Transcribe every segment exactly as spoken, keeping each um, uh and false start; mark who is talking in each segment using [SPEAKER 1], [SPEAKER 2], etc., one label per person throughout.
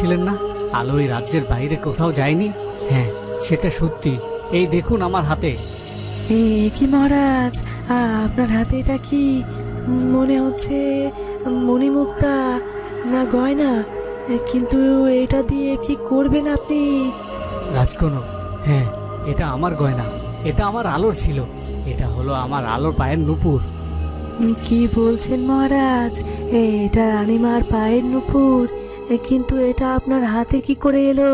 [SPEAKER 1] বলছিলেন না আলো এই রাজ্যের বাইরে কোথাও যায়নি? হ্যাঁ, সেটা সত্যি। এই দেখুন আমার হাতে।
[SPEAKER 2] এ কি মহারাজ, আপনার হাতে এটা কি? মনে হচ্ছে মণিমুক্তা না গয়না, কিন্তু এটা দিয়ে কি করবেন আপনি?
[SPEAKER 1] রাজকনক, হ্যাঁ, এটা আমার গয়না। এটা আমার আলোর ছিল। এটা হলো আমার আলোর পায়ের নুপুর।
[SPEAKER 2] কি বলছেন মহারাজ? এটা রানীমার পায়ের নুপুর, কিন্তু এটা আপনার হাতে কি করে এলো?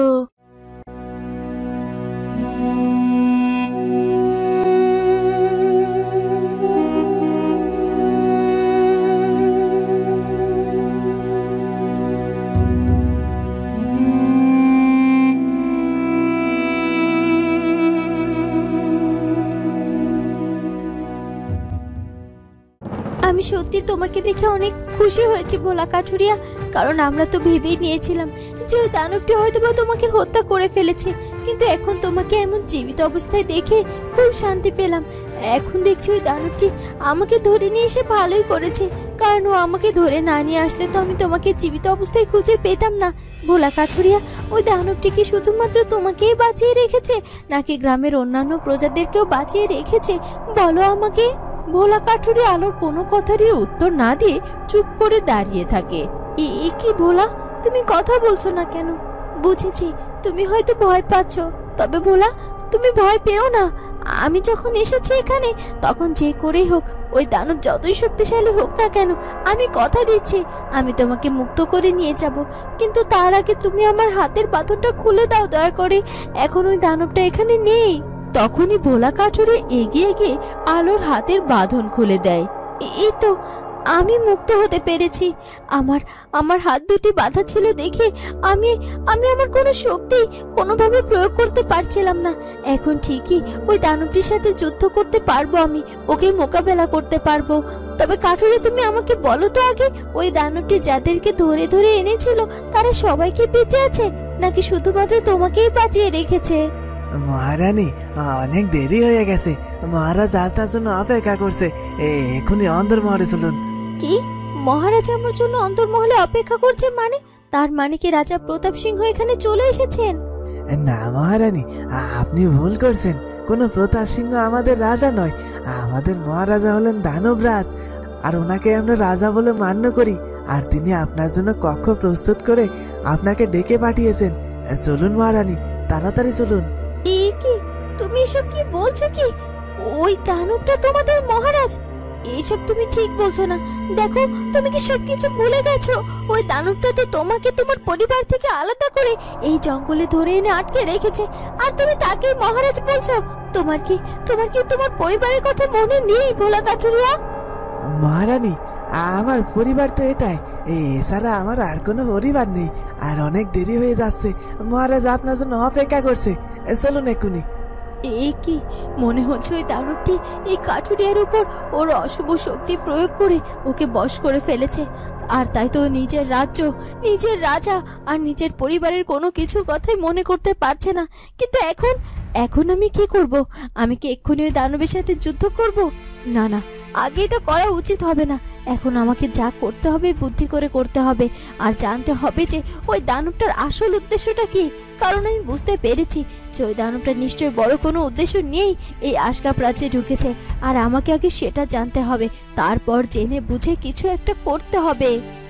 [SPEAKER 3] আমি সত্যি তোমাকে দেখে অনেক খুশি হয়েছি ভোলা কাঠুরিয়া, কারণ আমরা তো ভেবেই নিয়েছিলাম যে ওই দানবটি হয়তো বা তোমাকে হত্যা করে ফেলেছে, কিন্তু এখন তোমাকে এমন জীবিত অবস্থায় দেখে খুব শান্তি পেলাম। এখন দেখছি ওই দানবটি আমাকে ধরে নিয়ে এসে ভালোই করেছে, কারণ ও আমাকে ধরে না নিয়ে আসলে তো আমি তোমাকে জীবিত অবস্থায় খুঁজে পেতাম না। ভোলা কাঠুরিয়া, ওই দানবটি কি শুধুমাত্র তোমাকেই বাঁচিয়ে রেখেছে, নাকি গ্রামের অন্যান্য প্রজাদেরকেও বাঁচিয়ে রেখেছে? বলো আমাকে।
[SPEAKER 4] ভোলা কাঠুরি আলোর কোনো কথারই উত্তর না দিয়ে চুপ করে দাঁড়িয়ে থাকে।
[SPEAKER 3] এ কি ভোলা, তুমি কথা বলছো না কেন? বুঝেছি তুমি হয়তো ভয় পাচ্ছ, তবে ভোলা তুমি ভয় পেও না। আমি যখন এসেছি এখানে, তখন যে করেই হোক, ওই দানব যতই শক্তিশালী হোক না কেন, আমি কথা দিচ্ছি আমি তোমাকে মুক্ত করে নিয়ে যাব। কিন্তু তার আগে তুমি আমার হাতের বাঁধনটা খুলে দাও দয়া করে। এখন ওই দানবটা এখানে নেই।
[SPEAKER 4] তখনই ভোলা কাঠুরি এগিয়ে গিয়ে আলোর হাতের বাঁধন খুলে দেয়।
[SPEAKER 3] এই তো আমি মুক্ত হতে পেরেছি। আমার আমার হাত দুটি বাঁধা ছিল দেখে আমি আমি আমার কোনো শক্তি কোনোভাবে প্রয়োগ করতে পারছিলাম না। এখন ঠিকই ওই দানবটির সাথে যুদ্ধ করতে পারবো, আমি ওকে মোকাবেলা করতে পারবো। তবে কাঠুরি, তুমি আমাকে বলো তো আগে, ওই দানবটি যাদেরকে ধরে ধরে এনেছিল তারা সবাইকে বেঁচে আছে, নাকি শুধুমাত্র তোমাকেই বাঁচিয়ে রেখেছে?
[SPEAKER 2] মহারানী, অনেক দেরি হয়ে গেছে। মহারাজ আপনার জন্য অপেক্ষা করছে, এখনই অন্দরমহলে চলুন।
[SPEAKER 3] কি? মহারাজ আমার জন্য অন্তর্মহলে অপেক্ষা করছে? মানে তার মানে কি রাজা প্রতাপ সিংহ এখানে চলে এসেছেন?
[SPEAKER 2] না মহারানী, আপনি ভুল করছেন। কোনো প্রতাপ সিংহ আমাদের রাজা নয়। আমাদের মহারাজা হলেন দানবরাজ, আর ওনাকে আমরা রাজা বলে মান্য করি। আর তিনি আপনার জন্য কক্ষ প্রস্তুত করে আপনাকে ডেকে পাঠিয়েছেন। চলুন মহারানী, তাড়াতাড়ি চলুন।
[SPEAKER 3] এই কি তুমি এসব কি বলছো? কি ওই দানবটা তোমাদের মহারাজ? এইসব তুমি ঠিক বলছো না। দেখো, তুমি কি সবকিছু ভুলে গেছো? ওই দানবটা তো তোমাকে তোমার পরিবার থেকে আলাদা করে এই জঙ্গলে ধরে এনে আটকে রেখেছে, আর তুমি তাকে মহারাজ বলছো? তোমার কি তোমার কি তোমার পরিবারের কথা মনে নেই ভোলা কাঠুরিয়া?
[SPEAKER 2] মহারানী, আমার পরিবার তো এটাই, এছাড়া আমার আর কোনো পরিবার নেই। আর অনেক দেরি হয়ে যাচ্ছে, মহারাজ আপনার জন্য অপেক্ষা করছে। চলুন এক্ষুনি।
[SPEAKER 3] এ কি, মনে হচ্ছে ওই দানবটি এই কাঠুরিয়ার উপর ওর অশুভ শক্তি প্রয়োগ করে ওকে বশ করে ফেলেছে, আর তাই তো নিজের রাজ্য, নিজের রাজা আর নিজের পরিবারের কোনো কিছু কথাই মনে করতে পারছে না। কিন্তু এখন এখন আমি কি করব? আমি কি এক্ষুনি ওই দানবের সাথে যুদ্ধ করব? না না, আগে এটা করা উচিত হবে না। এখন আমাকে যা করতে হবে বুদ্ধি করে করতে হবে, আর জানতে হবে যে ওই দানবটার আসল উদ্দেশ্যটা কি। কারণ আমি বুঝতে পেরেছি যে ওই দানবটা নিশ্চয়ই বড় কোনো উদ্দেশ্য নিয়েই এই আশকাপ রাজ্যে ঢুকেছে, আর আমাকে আগে সেটা জানতে হবে, তারপর জেনে বুঝে কিছু একটা করতে হবে।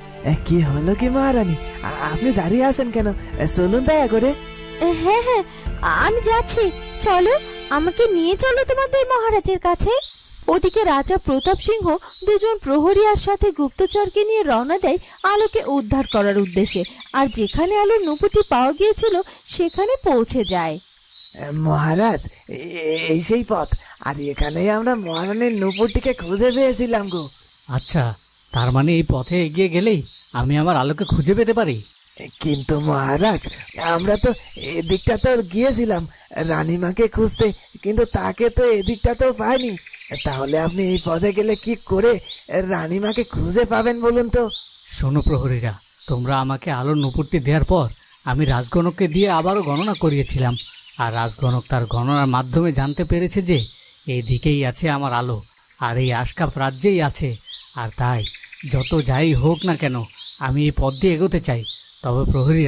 [SPEAKER 2] কি হলো কি মহারানী, আপনি দাঁড়িয়ে আছেন কেন? চলুন দয়া করে।
[SPEAKER 3] হ্যাঁ হ্যাঁ, আমি যাচ্ছি, চলো আমাকে নিয়ে চলো তোমাদের মহারাজের কাছে।
[SPEAKER 4] ওদিকে রাজা প্রতাপ সিংহ দুজন প্রহরীর সাথে গুপ্তচরকে নিয়ে রওনা দেয় আলোকে উদ্ধার করার উদ্দেশ্যে, আর যেখানে আলোর নুপুরটি পাওয়া গিয়েছিল সেখানে পৌঁছে যায়।
[SPEAKER 2] মহারাজ, এই সেই পথ, আর এখানেই আমরা মহারানীর নুপুরটিকে খুঁজে পেয়েছিলাম গো।
[SPEAKER 1] আচ্ছা, তার মানে এই পথে এগিয়ে গেলেই আমি আমার আলোকে খুঁজে পেতে পারি?
[SPEAKER 2] কিন্তু মহারাজ, আমরা তো এদিকটা তো গিয়েছিলাম রানীমাকে খুঁজতে, কিন্তু তাকে তো এদিকটা তো পাইনি। তাহলে আপনি এই পথে গেলে কি করে রানীমাকে খুঁজে পাবেন বলুন তো?
[SPEAKER 1] শোনো প্রহরীরা, তোমরা আমাকে আলোর নুপুরটি দেওয়ার পর আমি রাজগণককে দিয়ে আবারও গণনা করিয়েছিলাম, আর রাজগণক তার গণনার মাধ্যমে জানতে পেরেছে যে এই দিকেই আছে আমার আলো, আর এই আশকাপ রাজ্যেই আছে। আর তাই যত যাই হোক না কেন আমি এই পথ দিয়ে এগোতে চাই। তবে প্রহরীরা,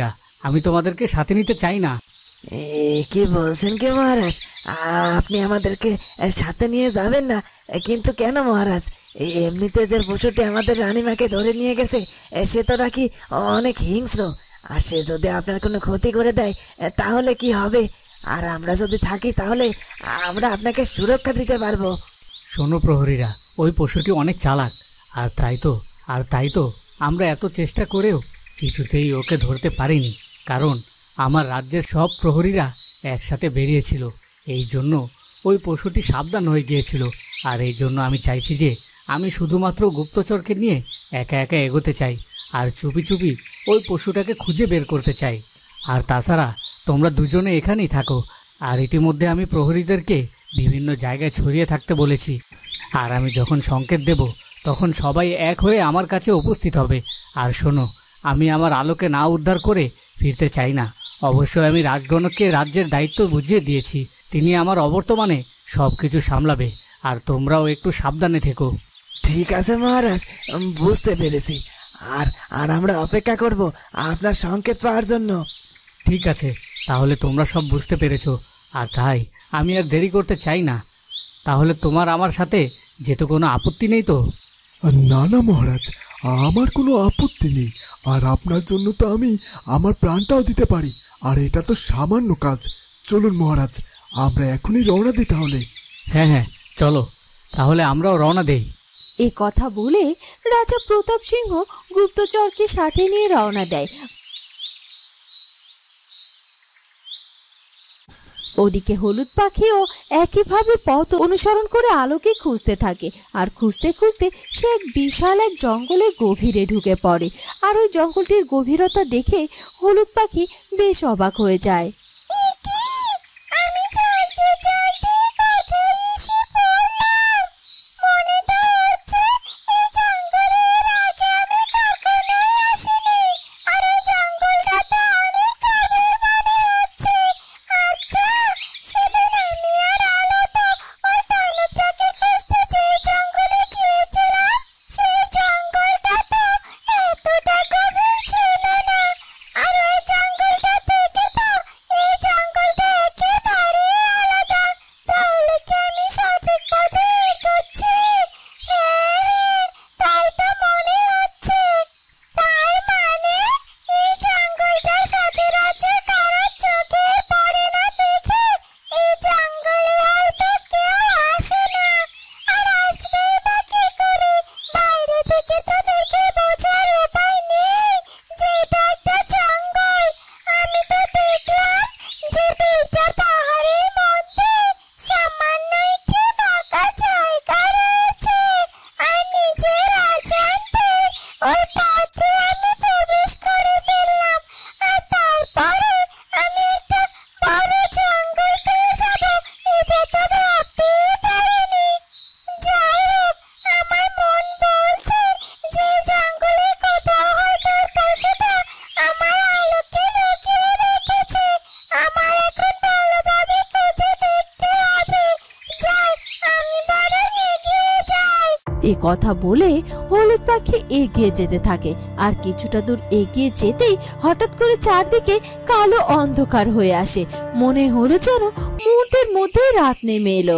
[SPEAKER 1] আমি তোমাদেরকে সাথে নিতে চাই না।
[SPEAKER 2] এ কি বলছেন কি মহারাজ? আপনি আমাদেরকে সাথে নিয়ে যাবেন না? কিন্তু কেন মহারাজ? এমনিতে যে পশুটি আমাদের রানীমাকে ধরে নিয়ে গেছে সে তো নাকি অনেক হিংস্র, আর সে যদি আপনার কোনো ক্ষতি করে দেয় তাহলে কি হবে? আর আমরা যদি থাকি তাহলে আমরা আপনাকে সুরক্ষা দিতে পারবো।
[SPEAKER 1] শোনো প্রহরীরা, ওই পশুটি অনেক চালাক, আর তাই তো আর তাই তো আমরা এত চেষ্টা করেও কিছুতেই ওকে ধরতে পারিনি, কারণ আমার রাজ্যের সব প্রহরীরা একসাথে বেরিয়েছিল। এই জন্য ওই পশুটি সাবধান হয়ে গিয়েছিল, আর এই জন্য আমি চাইছি যে আমি শুধুমাত্র গুপ্তচরকে নিয়ে একা একা এগোতে চাই, আর চুপি চুপি ওই পশুটাকে খুঁজে বের করতে চাই। আর তাছাড়া তোমরা দুজনে এখানেই থাকো, আর ইতিমধ্যে আমি প্রহরীদেরকে বিভিন্ন জায়গায় ছড়িয়ে থাকতে বলেছি। আর আমি যখন সংকেত দেব তখন সবাই এক হয়ে আমার কাছে উপস্থিত হবে। আর শোনো, আমি আমার আলোকে না উদ্ধার করে ফিরতে চাই না। অবশ্যই আমি রাজগণককে রাজ্যের দায়িত্ব বুঝিয়ে দিয়েছি, তিনি আমার অবর্তমানে সব কিছু সামলাবে, আর তোমরাও একটু সাবধানে থেকো।
[SPEAKER 2] ঠিক আছে মহারাজ, বুঝতে পেরেছি। আর আর আমরা অপেক্ষা করব আপনার সংকেত পাওয়ার জন্য।
[SPEAKER 1] ঠিক আছে, তাহলে তোমরা সব বুঝতে পেরেছো, আর তাই আমি আর দেরি করতে চাই না। তাহলে তোমার আমার সাথে যেতে কোনো আপত্তি নেই তো?
[SPEAKER 5] না না মহারাজ, আমার কোনো আপত্তি নেই। আর আপনার জন্য তো আমি আমার প্রাণটাও দিতে পারি, আর এটা তো সামান্য কাজ। চলুন মহারাজ, আমরা এখনই রওনা দিই তাহলে।
[SPEAKER 1] হ্যাঁ হ্যাঁ চলো, তাহলে আমরাও রওনা দেই।
[SPEAKER 4] এ কথা বলে রাজা প্রতাপ সিংহ গুপ্তচরকে সাথে নিয়ে রওনা দেয়। ওদিকে হলুদ পাখিও একইভাবে পথ অনুসরণ করে আলোকে খুঁজতে থাকে, আর খুঁজতে খুঁজতে সে এক বিশাল এক জঙ্গলের গভীরে ঢুকে পড়ে। আর ওই জঙ্গলটির গভীরতা দেখে হলুদ পাখি বেশ অবাক হয়ে যায়। এ কথা বলে হলুদ পাখি এগিয়ে যেতে থাকে, আর কিছুটা দূর এগিয়ে যেতেই হঠাৎ করে চারদিকে কালো অন্ধকার হয়ে আসে। মনে হলো যেন মুহূর্তের মধ্যেই রাত নেমে এলো।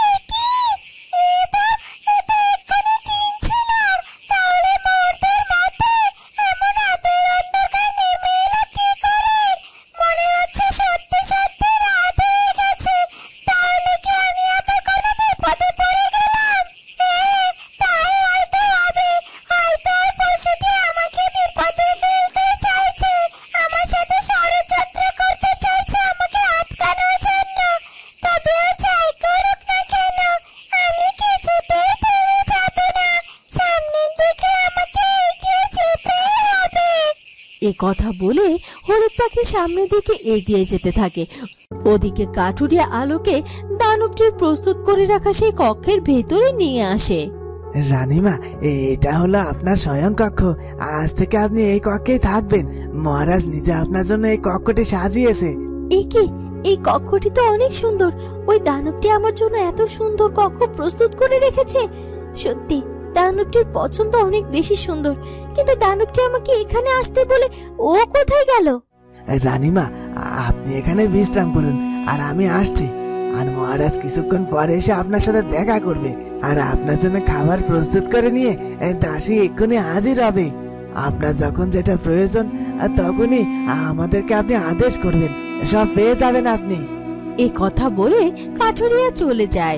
[SPEAKER 4] এ কথা বলে হলুদ পাখি সামনের দিকে এগিয়ে যেতে থাকে। ওদিকে কাঠুরিয়া আলোকে দানবটির প্রস্তুত করে রাখা সেই কক্ষের ভেতরে নিয়ে আসে।
[SPEAKER 2] রানীমা, এটা হলো আপনার স্বয়ং কক্ষ। আজ থেকে আপনি এই কক্ষেই থাকবেন। মহারাজ নিজে আপনার জন্য এই কক্ষটি সাজিয়েছে।
[SPEAKER 3] এ কি, এই কক্ষটি তো অনেক সুন্দর। ওই দানবটি আমার জন্য এত সুন্দর কক্ষ প্রস্তুত করে রেখেছে। সত্যি দানবটির পছন্দ অনেক বেশি সুন্দর, কিন্তু দানবটি আমাকে এখানে আসতে বলে ও কোথায় গেল?
[SPEAKER 2] রানীমা, আপনি এখানে বিশ্রাম করুন আর আমি আসছি। আর মহারাজ কিছুক্ষণ পরে এসে আপনার সাথে দেখা করবে, আর আপনার জন্য খাবার প্রস্তুত করে নিয়ে দাসী এক্ষুনি হাজির হবে। আপনার যখন যেটা প্রয়োজন তখনই আমাদেরকে আপনি আদেশ করবেন, সব পেয়ে যাবেন আপনি।
[SPEAKER 4] এ কথা বলে কাঠুরিয়া চলে যায়।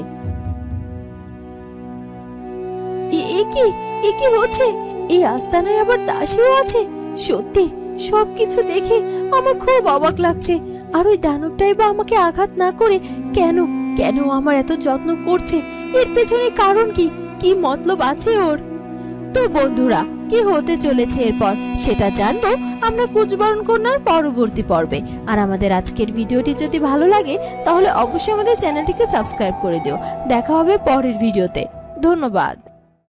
[SPEAKER 4] এ কি এ কি হচ্ছে? এই আস্তানায় আবার দাসীও আছে? সত্যি সবকিছু দেখে আমার খুব অবাক লাগছে। আর ওই দানবটাই বা আমাকে আঘাত না করে কেন কেন আমার এত যত্ন করছে? এর পেছনে কারণ কি? কি মতলব আছে ওর? তো বন্ধুরা, কি হতে চলেছে এরপর সেটা জানবো আমরা কুচবরণ কন্যার পরবর্তী পর্বে। আর আমাদের আজকের ভিডিওটি যদি ভালো লাগে তাহলে অবশ্যই আমাদের চ্যানেলটিকে সাবস্ক্রাইব করে দিও। দেখা হবে পরের ভিডিওতে। ধন্যবাদ।